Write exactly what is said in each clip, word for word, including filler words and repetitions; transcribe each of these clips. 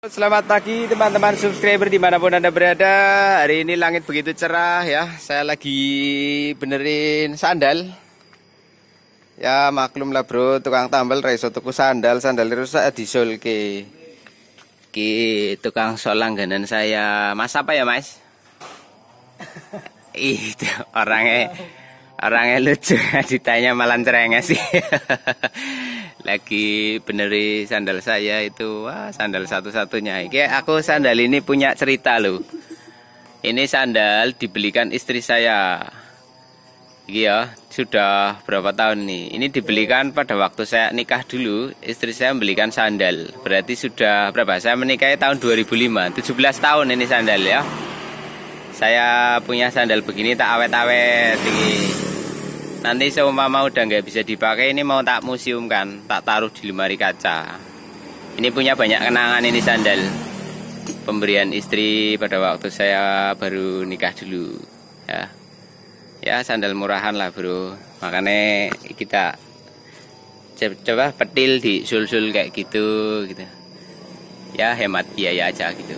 Selamat pagi teman-teman subscriber dimanapun Anda berada. Hari ini langit begitu cerah ya. Saya lagi benerin sandal. Ya maklum lah bro, tukang tambal raiso tuku sandal, sandal rusak disol ke ki tukang sol langganan saya. Mas apa ya mas? Itu orangnya orangnya lucu, ditanya malah cerengah sih. Lagi beneri sandal saya itu, wah sandal satu-satunya. Iki aku sandal ini punya cerita loh. Ini sandal dibelikan istri saya. Iki ya, sudah berapa tahun nih. Ini dibelikan pada waktu saya nikah dulu. Istri saya membelikan sandal. Berarti sudah berapa? Saya menikah tahun dua ribu lima, tujuh belas tahun ini sandal ya. Saya punya sandal begini tak awet-awet ini. Nanti seumpama udah nggak bisa dipakai, ini mau tak museumkan, tak taruh di lemari kaca. Ini punya banyak kenangan ini sandal. Pemberian istri pada waktu saya baru nikah dulu. Ya, ya sandal murahan lah bro. Makanya kita coba petil di sul-sul kayak gitu, gitu. Ya hemat biaya aja gitu.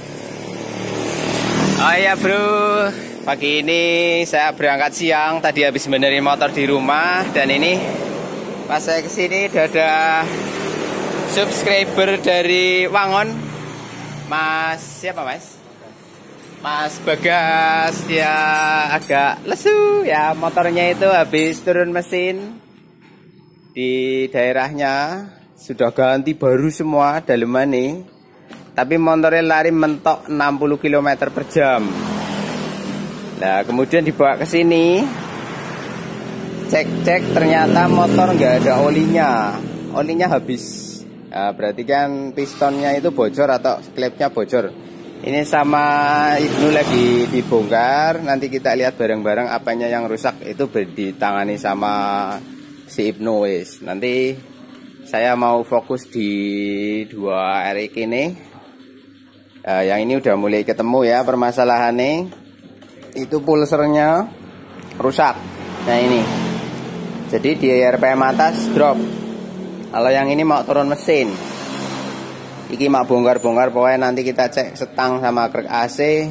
Oh ya bro. Pagi ini saya berangkat siang, tadi habis benerin motor di rumah. Dan ini pas saya kesini udah ada subscriber dari Wangon, Mas siapa mas? Mas Bagas. Dia agak lesu ya, motornya itu habis turun mesin di daerahnya, sudah ganti baru semua dalemannya. Tapi motornya lari mentok enam puluh kilometer per jam. Nah kemudian dibawa ke sini, cek-cek ternyata motor nggak ada olinya, olinya habis. Nah, berarti kan pistonnya itu bocor atau klepnya bocor. Ini sama Ibnu lagi dibongkar, nanti kita lihat bareng-bareng apanya yang rusak itu ditangani sama si Ibnu wis. Nanti saya mau fokus di dua R X ini. Nah, yang ini udah mulai ketemu ya permasalahannya. Itu pulsernya rusak. Nah ini, jadi di R P M atas drop. Kalau yang ini mau turun mesin, iki mau bongkar-bongkar. Pokoknya nanti kita cek setang sama krek A C.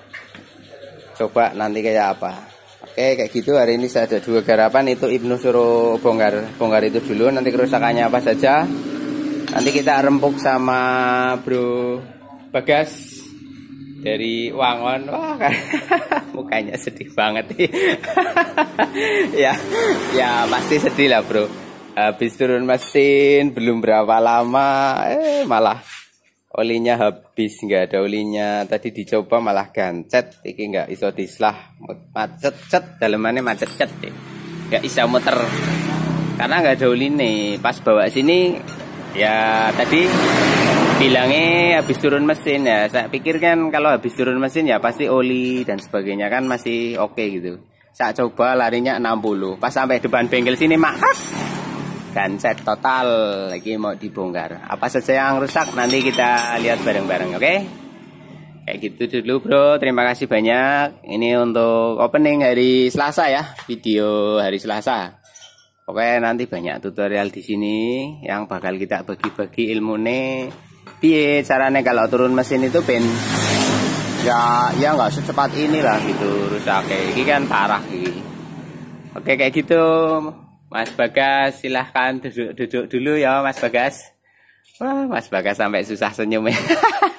Coba nanti kayak apa. Oke kayak gitu. Hari ini saya ada dua garapan. Itu Ibnu suruh bongkar bongkar itu dulu. Nanti kerusakannya apa saja nanti kita rempuk sama Bro Bagas dari Wangon. Wah kan mukanya sedih banget nih. ya ya pasti sedih lah bro, habis turun mesin belum berapa lama eh malah olinya habis, nggak ada olinya. Tadi dicoba malah gancet, iki nggak iso dislah, macet-cet dalemannya macet-cet, nggak bisa muter karena nggak ada oli nih. Pas bawa sini ya tadi bilangnya habis turun mesin ya. Saya pikir kan kalau habis turun mesin ya pasti oli dan sebagainya kan masih oke okay gitu. Saya coba larinya enam puluh. Pas sampai depan bengkel sini mak gancet total. Lagi mau dibongkar. Apa saja yang rusak nanti kita lihat bareng-bareng, oke? Okay? Kayak gitu dulu bro. Terima kasih banyak. Ini untuk opening hari Selasa ya. Video hari Selasa. Oke, nanti banyak tutorial di sini yang bakal kita bagi-bagi ilmu nih. Piye caranya kalau turun mesin itu ben ya ya nggak secepat inilah gitu rusaknya. Ini kan parah ini. Oke kayak gitu Mas Bagas, silahkan duduk-duduk dulu ya Mas Bagas. Wah Mas Bagas sampai susah senyum ya.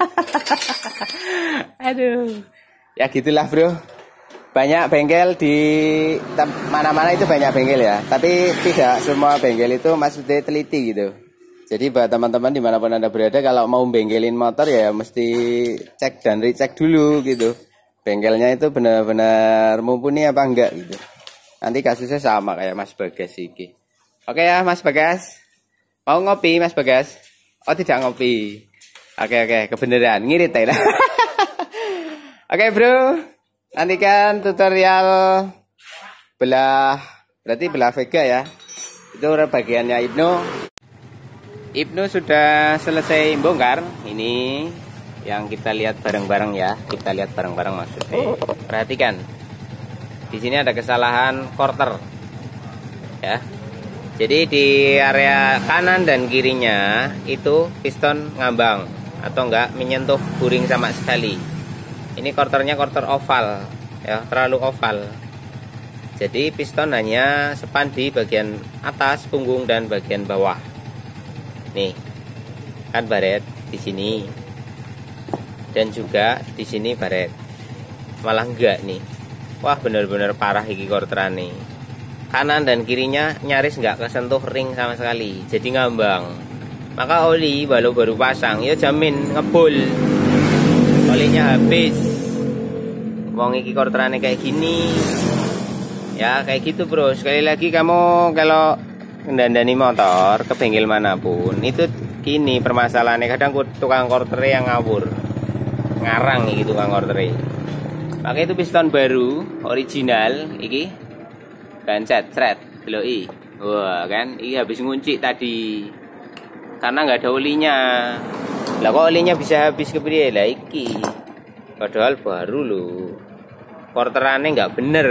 Aduh ya gitulah bro. Banyak bengkel di mana-mana itu banyak bengkel ya. Tapi tidak semua bengkel itu maksudnya teliti gitu. Jadi buat teman-teman dimanapun Anda berada, kalau mau bengkelin motor ya mesti cek dan recheck dulu gitu. Bengkelnya itu benar-benar mumpuni apa enggak gitu. Nanti kasusnya sama kayak Mas Bagas ini. Oke ya Mas Bagas. Mau ngopi Mas Bagas? Oh tidak ngopi. Oke oke, kebenaran ngirit ya. Oke bro, nantikan tutorial belah, berarti belah Vega ya. Itu bagiannya Ibnu. Ibnu sudah selesai bongkar. Ini yang kita lihat bareng-bareng ya. Kita lihat bareng-bareng maksudnya. Perhatikan. Di sini ada kesalahan quarter. Ya. Jadi di area kanan dan kirinya itu piston ngambang. atau enggak menyentuh buring sama sekali. Ini quarternya quarter oval ya, terlalu oval. Jadi piston hanya sepan di bagian atas punggung dan bagian bawah. Nih, kan baret di sini. Dan juga di sini baret. Malah enggak nih. Wah, bener-bener parah iki quarteran nih. Kanan dan kirinya nyaris enggak kesentuh ring sama sekali. Jadi ngambang. Maka oli walau baru pasang ya jamin ngebul. Olinya habis. Wong iki quarterannya kayak gini. Ya kayak gitu bro. Sekali lagi kamu kalau ngandani motor ke bengkel manapun itu gini permasalahannya, kadang tukang quarter yang ngawur, ngarang nih tukang quarter. Pakai itu piston baru original iki gancet sret deloi. Wah kan ini habis ngunci tadi karena nggak ada olinya. Lah kok olinya bisa habis kepriye lah iki, padahal baru loh, quarterannya nggak bener.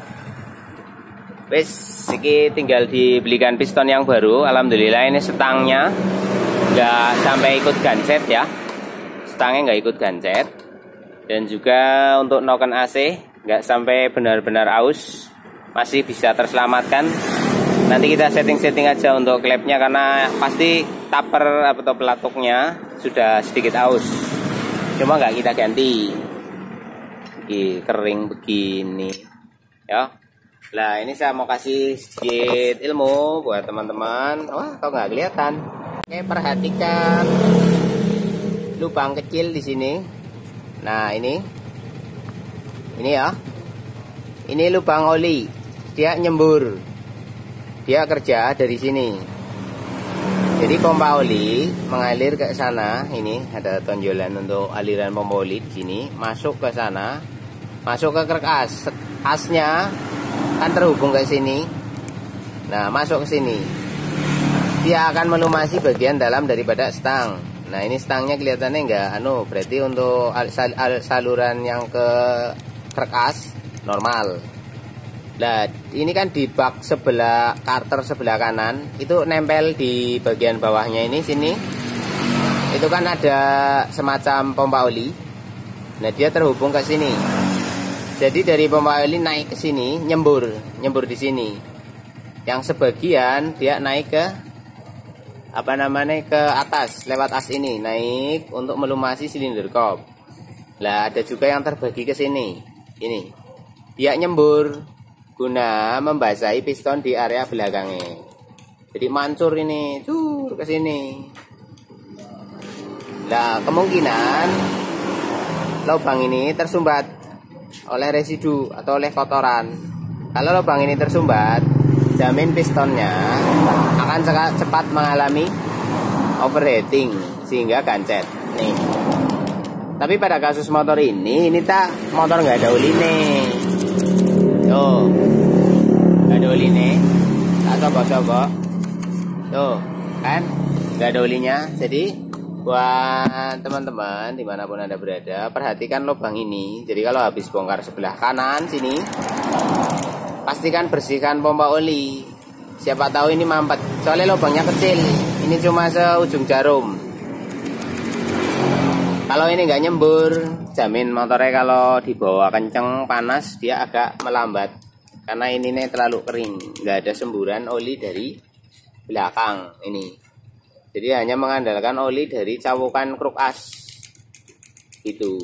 Wes, iki tinggal dibelikan piston yang baru. Alhamdulillah ini setangnya nggak sampai ikut gancet ya. Setangnya nggak ikut gancet. Dan juga untuk noken A C nggak sampai benar-benar aus, masih bisa terselamatkan. Nanti kita setting-setting aja untuk klepnya karena pasti taper atau pelatuknya sudah sedikit aus. Cuma nggak kita ganti. Iki kering begini, ya. Nah ini saya mau kasih sedikit ilmu buat teman-teman. Wah kok nggak kelihatan? Oke, perhatikan lubang kecil di sini. Nah ini, ini ya, ini lubang oli. Dia nyembur, dia kerja dari sini. Jadi pompa oli mengalir ke sana. Ini ada tonjolan untuk aliran pompa oli di sini. Masuk ke sana, masuk ke krek as. Asnya kan terhubung ke sini. Nah masuk ke sini, dia akan melumasi bagian dalam daripada stang. Nah ini stangnya kelihatannya enggak anu, berarti untuk sal al saluran yang ke kerkas normal. Nah ini kan di bak sebelah karter sebelah kanan itu nempel di bagian bawahnya ini sini. Itu kan ada semacam pompa oli. Nah dia terhubung ke sini. Jadi dari pompa oli naik ke sini, nyembur, nyembur di sini. Yang sebagian dia naik ke apa namanya ke atas lewat as ini, naik untuk melumasi silinder kop. Lah ada juga yang terbagi ke sini. Ini. Dia nyembur guna membasahi piston di area belakangnya. Jadi mancur ini, cur ke sini. Lah kemungkinan lubang ini tersumbat oleh residu atau oleh kotoran. Kalau lubang ini tersumbat, jamin pistonnya akan cepat mengalami overheating sehingga gancet. Nih. Tapi pada kasus motor ini, ini tak motor nggak ada oli nih. Tuh, nggak ada oli nih. Tak coba-coba. Tuh, kan nggak ada olinya. Jadi buat teman-teman dimanapun anda berada, perhatikan lubang ini. Jadi kalau habis bongkar sebelah kanan sini, pastikan bersihkan pompa oli. Siapa tahu ini mampet, soalnya lubangnya kecil. Ini cuma seujung jarum. Kalau ini nggak nyembur, jamin motornya kalau dibawa kenceng panas dia agak melambat. Karena ini nih terlalu kering, nggak ada semburan oli dari belakang ini. Jadi hanya mengandalkan oli dari cawokan kruk as. Itu.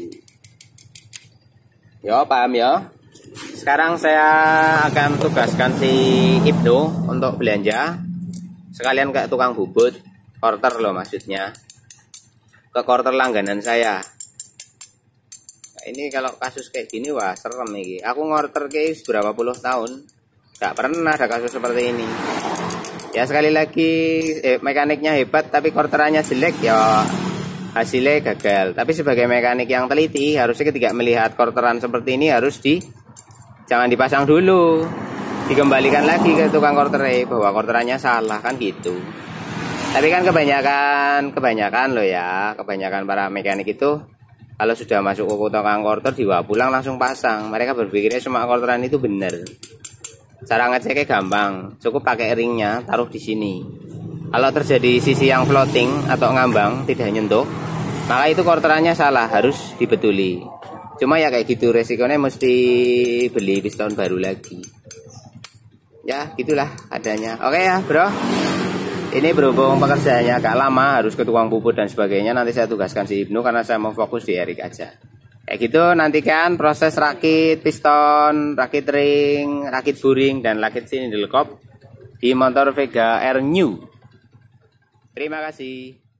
Ya, paham ya? Sekarang saya akan tugaskan si Ibnu untuk belanja. Sekalian ke tukang bubut, quarter loh maksudnya. Ke quarter langganan saya. Nah, ini kalau kasus kayak gini wah serem nih. Aku ngorter kayak berapa puluh tahun, gak pernah ada kasus seperti ini. Ya sekali lagi eh, mekaniknya hebat tapi quarterannya jelek ya hasilnya gagal. Tapi sebagai mekanik yang teliti harusnya ketika melihat quarteran seperti ini harus di jangan dipasang dulu, dikembalikan lagi ke tukang quarternya bahwa quarterannya salah kan gitu. Tapi kan kebanyakan kebanyakan loh ya, kebanyakan para mekanik itu kalau sudah masuk ke tukang quarter dibawa pulang langsung pasang. Mereka berpikirnya semua quarteran itu benar. Cara ngeceknya gampang, cukup pakai ringnya, taruh di sini. Kalau terjadi sisi yang floating atau ngambang, tidak nyentuh, Maka itu korterannya salah, harus dibetuli. Cuma ya kayak gitu, resikonya mesti beli piston baru lagi. Ya gitulah adanya. Oke ya bro, ini berhubung pekerjaannya agak lama, harus ke tukang puput dan sebagainya. Nanti saya tugaskan si Ibnu karena saya mau fokus di Erik aja. Kayak gitu, nantikan proses rakit piston, rakit ring, rakit buring, dan rakit silinder kop di motor Vega R New. Terima kasih.